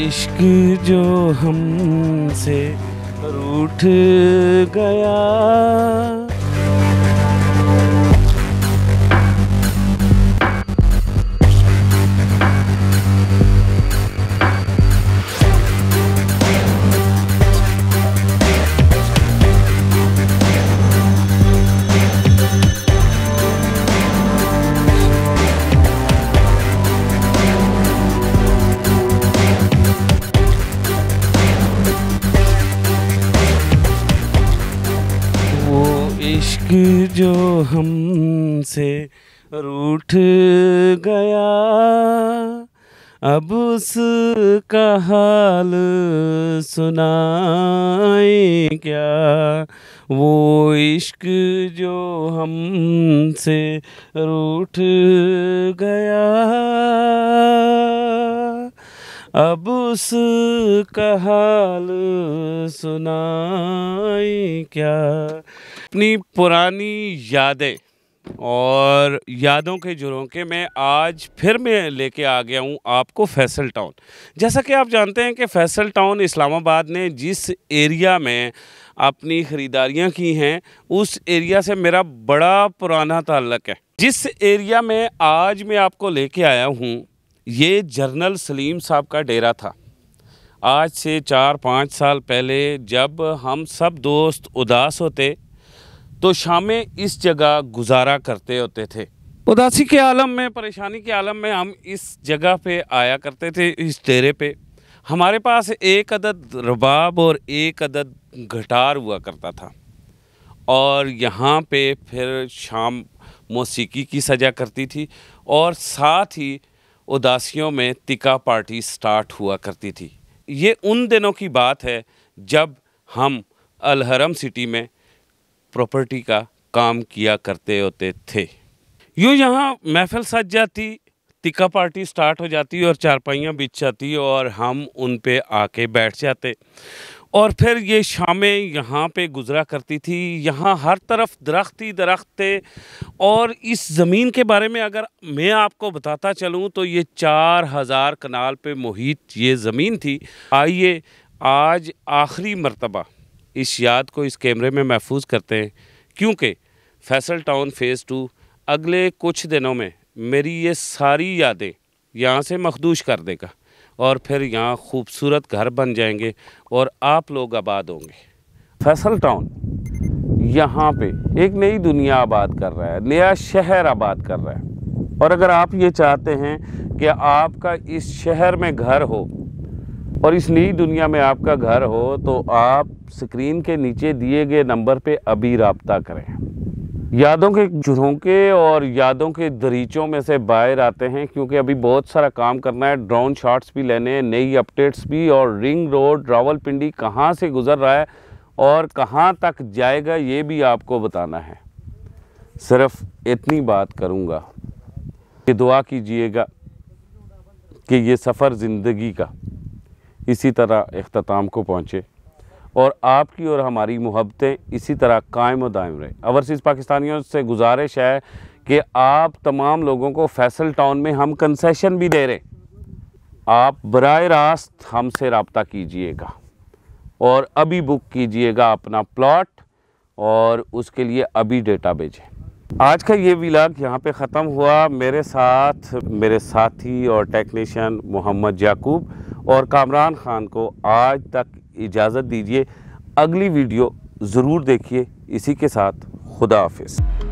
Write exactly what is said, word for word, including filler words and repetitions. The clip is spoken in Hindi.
इश्क जो हमसे रूठ गया, इश्क जो हमसे रूठ गया, अब उसका हाल सुनाए क्या। वो इश्क जो हमसे रूठ गया, अब उसका हाल सुनाए क्या। अपनी पुरानी यादें और यादों के झरोखे में आज फिर मैं लेके आ गया हूँ आपको फैसल टाउन। जैसा कि आप जानते हैं कि फैसल टाउन इस्लामाबाद ने जिस एरिया में अपनी ख़रीदारियाँ की हैं, उस एरिया से मेरा बड़ा पुराना ताल्लुक़ है। जिस एरिया में आज मैं आपको लेके आया हूँ, ये जनरल सलीम साहब का डेरा था। आज से चार पाँच साल पहले जब हम सब दोस्त उदास होते तो शामें इस जगह गुजारा करते होते थे। उदासी के आलम में, परेशानी के आलम में हम इस जगह पे आया करते थे, इस डेरे पे। हमारे पास एक अदद रबाब और एक अदद गिटार हुआ करता था, और यहाँ पे फिर शाम मौसीकी की सजा करती थी, और साथ ही उदासियों में तिका पार्टी स्टार्ट हुआ करती थी। ये उन दिनों की बात है जब हम अल हरम सिटी में प्रॉपर्टी का काम किया करते होते थे। यूँ यहाँ महफिल सज जाती, तिका पार्टी स्टार्ट हो जाती और चारपाइयाँ बिछ जाती और हम उन पे आके बैठ जाते, और फिर ये शामें यहाँ पे गुजरा करती थी। यहाँ हर तरफ दरख्त ही दरख्त थे, और इस ज़मीन के बारे में अगर मैं आपको बताता चलूँ तो ये चार हज़ार कनाल पे मुहित ये ज़मीन थी। आइए आज आखिरी मर्तबा इस याद को इस कैमरे में महफूज करते हैं, क्योंकि फैसल टाउन फ़ेज़ टू अगले कुछ दिनों में मेरी ये सारी यादें यहाँ से मखदूश कर देगा, और फिर यहाँ खूबसूरत घर बन जाएंगे और आप लोग आबाद होंगे। फैसल टाउन यहाँ पे एक नई दुनिया आबाद कर रहा है, नया शहर आबाद कर रहा है। और अगर आप ये चाहते हैं कि आपका इस शहर में घर हो और इस नई दुनिया में आपका घर हो, तो आप स्क्रीन के नीचे दिए गए नंबर पे अभी रब्ता करें। यादों के झरोखे और यादों के दरीचों में से बाहर आते हैं, क्योंकि अभी बहुत सारा काम करना है। ड्रोन शॉट्स भी लेने हैं, नई अपडेट्स भी, और रिंग रोड रावलपिंडी कहाँ से गुज़र रहा है और कहाँ तक जाएगा ये भी आपको बताना है। सिर्फ इतनी बात करूँगा कि दुआ कीजिएगा कि ये सफ़र ज़िंदगी का इसी तरह इख्तिताम को पहुँचे, और आपकी और हमारी मोहब्बतें इसी तरह कायम व दायम रहे। ओवरसीज़ पाकिस्तानियों से गुजारिश है कि आप तमाम लोगों को फैसल टाउन में हम कंसेशन भी दे रहे, आप बराह रास्त हमसे रब्ता कीजिएगा और अभी बुक कीजिएगा अपना प्लॉट, और उसके लिए अभी डेटा भेजें। आज का ये व्लॉग यहाँ पे ख़त्म हुआ। मेरे साथ मेरे साथी और टेक्नीशियन मोहम्मद याकूब और कामरान ख़ान को आज तक इजाज़त दीजिए। अगली वीडियो ज़रूर देखिए। इसी के साथ खुदा हाफिज़।